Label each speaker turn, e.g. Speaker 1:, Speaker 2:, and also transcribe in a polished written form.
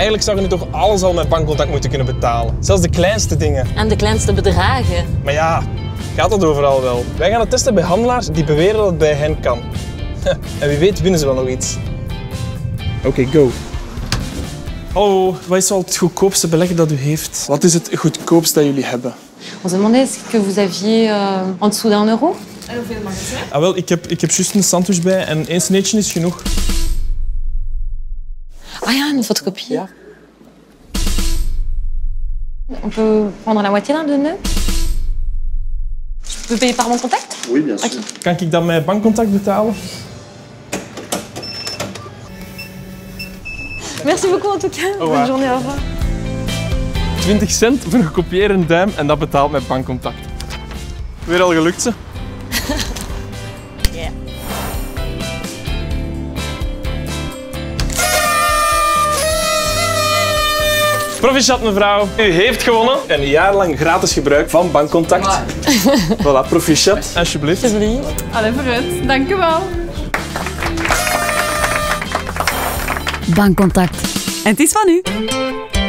Speaker 1: Eigenlijk zou je nu toch alles al met bankcontact moeten kunnen betalen. Zelfs de kleinste dingen.
Speaker 2: En de kleinste bedragen.
Speaker 1: Maar ja, gaat dat overal wel? Wij gaan het testen bij handelaars die beweren dat het bij hen kan. En wie weet winnen ze wel nog iets. Oké, go. Hallo, wat is wel het goedkoopste beleg dat u heeft? Wat is het goedkoopste dat jullie hebben?
Speaker 2: On se demandait est-ce que vous aviez en dessous d'un euro?
Speaker 1: Ah, wel, ik heb juist een sandwich bij en 1 sneetje is genoeg.
Speaker 2: Ah ja, une photocopie.
Speaker 1: Ja.
Speaker 2: On peut prendre la moitié d'un de nœud? Je peux payer par mon contact?
Speaker 3: Oui, bien sûr.
Speaker 2: Okay.
Speaker 1: Kan ik dat met bankcontact betalen?
Speaker 2: Merci beaucoup en tout cas. Bonne journée, au revoir.
Speaker 1: 20 cent voor een gekopieerde duim en dat betaalt met bankcontact. Weer al gelukt, ze.
Speaker 2: Yeah.
Speaker 1: Proficiat mevrouw, u heeft gewonnen een jaar lang gratis gebruik van bankcontact. Voilà, proficiat, alsjeblieft.
Speaker 2: Alsjeblieft.
Speaker 4: Allee, vooruit. Dank u wel.
Speaker 5: Bankcontact. En het is van u.